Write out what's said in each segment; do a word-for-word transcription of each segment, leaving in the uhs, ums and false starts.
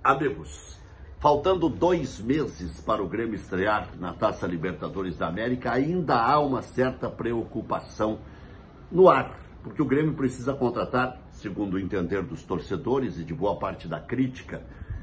Amigos, faltando dois meses para o Grêmio estrear na Taça Libertadores da América, ainda há uma certa preocupação no ar, porque o Grêmio precisa contratar, segundo o entender dos torcedores e de boa parte da crítica,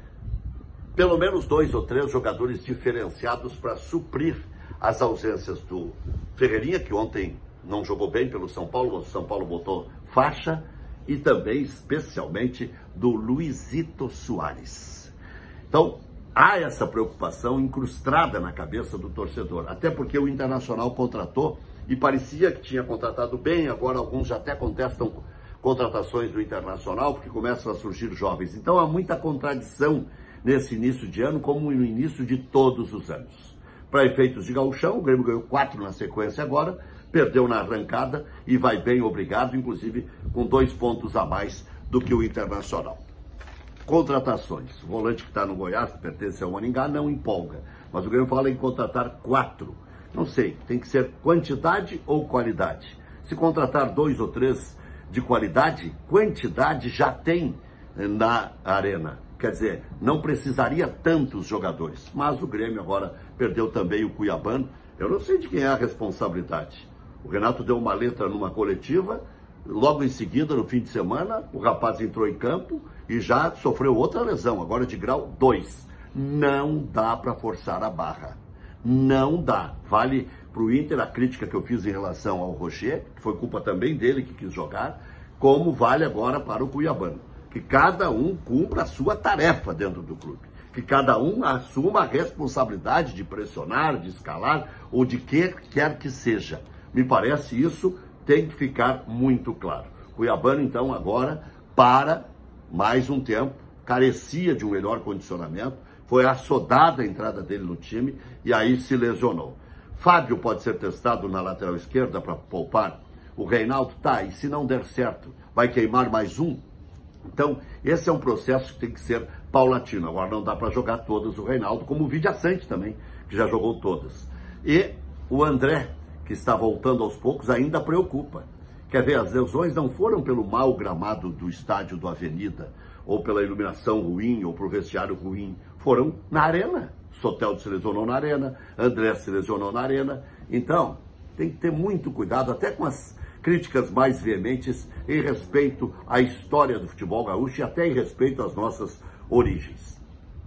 pelo menos dois ou três jogadores diferenciados para suprir as ausências do Ferreirinha, que ontem não jogou bem pelo São Paulo, o São Paulo botou faixa, e também, especialmente, do Luizito Soares. Então, há essa preocupação incrustada na cabeça do torcedor, até porque o Internacional contratou e parecia que tinha contratado bem, agora alguns já até contestam contratações do Internacional, porque começam a surgir jovens. Então, há muita contradição nesse início de ano, como no início de todos os anos. Para efeitos de gauchão, o Grêmio ganhou quatro na sequência agora, perdeu na arrancada e vai bem, obrigado, inclusive com dois pontos a mais do que o Internacional. Contratações. O volante que está no Goiás, que pertence ao Maringá, não empolga. Mas o Grêmio fala em contratar quatro. Não sei, tem que ser quantidade ou qualidade. Se contratar dois ou três de qualidade, quantidade já tem na arena. Quer dizer, não precisaria tantos jogadores. Mas o Grêmio agora perdeu também o Cuiabano. Eu não sei de quem é a responsabilidade. O Renato deu uma letra numa coletiva, logo em seguida, no fim de semana, o rapaz entrou em campo e já sofreu outra lesão, agora de grau dois. Não dá para forçar a barra. Não dá. Vale para o Inter a crítica que eu fiz em relação ao Rocher, que foi culpa também dele que quis jogar, como vale agora para o Cuiabano. Que cada um cumpra a sua tarefa dentro do clube. Que cada um assuma a responsabilidade de pressionar, de escalar ou de que quer que seja. Me parece isso tem que ficar muito claro. Cuiabano, então, agora, para mais um tempo, carecia de um melhor condicionamento, foi assodada a entrada dele no time e aí se lesionou. Fábio pode ser testado na lateral esquerda para poupar. O Reinaldo tá, e se não der certo, vai queimar mais um? Então, esse é um processo que tem que ser paulatino. Agora não dá para jogar todas o Reinaldo, como o Vidiaçante também, que já jogou todas. E o André, que está voltando aos poucos, ainda preocupa. Quer ver, as lesões não foram pelo mau gramado do estádio do Avenida, ou pela iluminação ruim, ou pelo vestiário ruim. Foram na arena. Soteldo se lesionou na arena, André se lesionou na arena. Então, tem que ter muito cuidado, até com as críticas mais veementes em respeito à história do futebol gaúcho e até em respeito às nossas origens.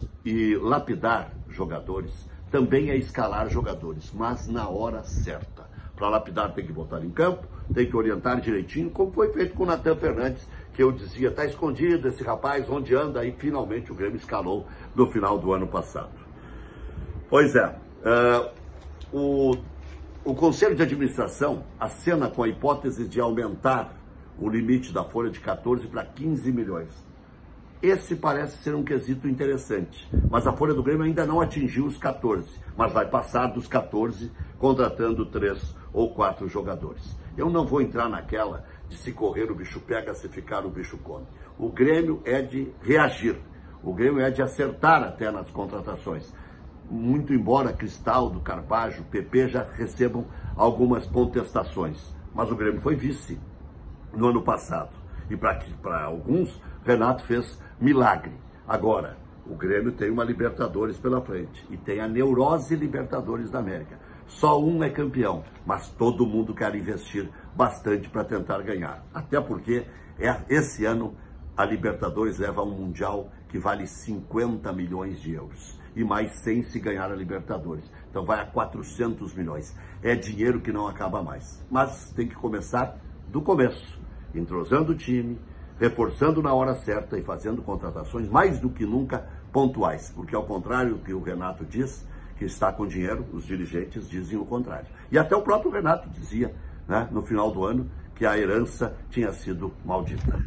E lapidar jogadores também é escalar jogadores, mas na hora certa. Para lapidar tem que botar em campo, tem que orientar direitinho, como foi feito com o Natan Fernandes, que eu dizia, está escondido esse rapaz, onde anda, aí finalmente o Grêmio escalou no final do ano passado. Pois é, uh, o, o Conselho de Administração acena com a hipótese de aumentar o limite da folha de quatorze para quinze milhões. Esse parece ser um quesito interessante, mas a folha do Grêmio ainda não atingiu os quatorze, mas vai passar dos quatorze, contratando três ou quatro jogadores. Eu não vou entrar naquela de se correr o bicho pega, se ficar o bicho come. O Grêmio é de reagir, o Grêmio é de acertar até nas contratações. Muito embora Cristaldo, Carbajo, P P já recebam algumas contestações, mas o Grêmio foi vice no ano passado. E para alguns, Renato fez milagre. Agora, o Grêmio tem uma Libertadores pela frente e tem a neurose Libertadores da América. Só um é campeão, mas todo mundo quer investir bastante para tentar ganhar. Até porque é, esse ano a Libertadores leva a um Mundial que vale cinquenta milhões de euros. E mais cem se ganhar a Libertadores. Então vai a quatrocentos milhões. É dinheiro que não acaba mais. Mas tem que começar do começo, entrosando o time, reforçando na hora certa e fazendo contratações mais do que nunca pontuais. Porque ao contrário do que o Renato diz, que está com dinheiro, os dirigentes dizem o contrário. E até o próprio Renato dizia, né, no final do ano, que a herança tinha sido maldita.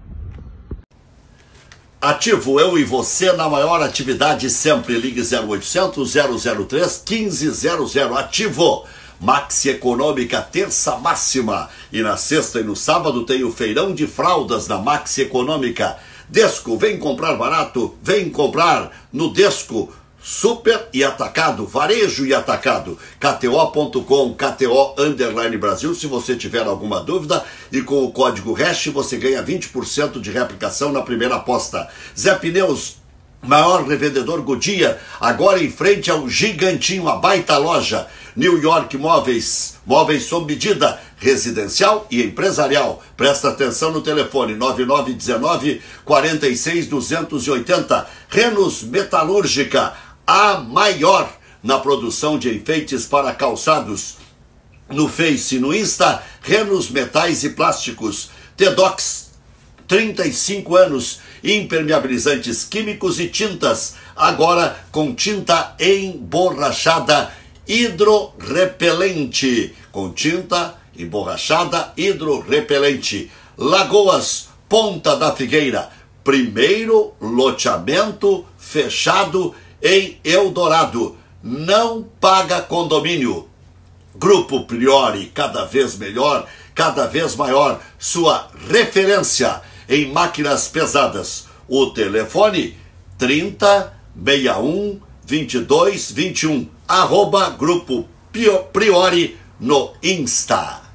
Ativo, eu e você na maior atividade sempre. Ligue zero oitocentos, zero zero três, um cinco zero zero. Ativo. Maxi Econômica, terça máxima. E na sexta e no sábado tem o feirão de fraldas da Maxi Econômica. Desco, vem comprar barato, vem comprar no Desco. Super e atacado, varejo e atacado, K T O ponto com, K T O underline Brasil, se você tiver alguma dúvida, e com o código hash você ganha vinte por cento de reaplicação na primeira aposta. Zé Pneus, Maior revendedor Goodyear, agora em frente ao Gigantinho, a baita loja. New York Móveis, móveis sob medida, residencial e empresarial. Presta atenção no telefone nove nove um nove, quatro seis, dois oito zero. Renos Metalúrgica, a maior na produção de enfeites para calçados. No Face e no Insta, Renos Metais e Plásticos. Tedox, trinta e cinco anos, impermeabilizantes químicos e tintas, agora com tinta emborrachada hidrorrepelente, com tinta emborrachada hidrorrepelente. Lagoas, Ponta da Figueira, primeiro loteamento fechado em Eldorado, não paga condomínio. Grupo Priori, cada vez melhor, cada vez maior, sua referência em máquinas pesadas. O telefone trinta, sessenta e um, vinte e dois, vinte e um, arroba Grupo Priori no Insta.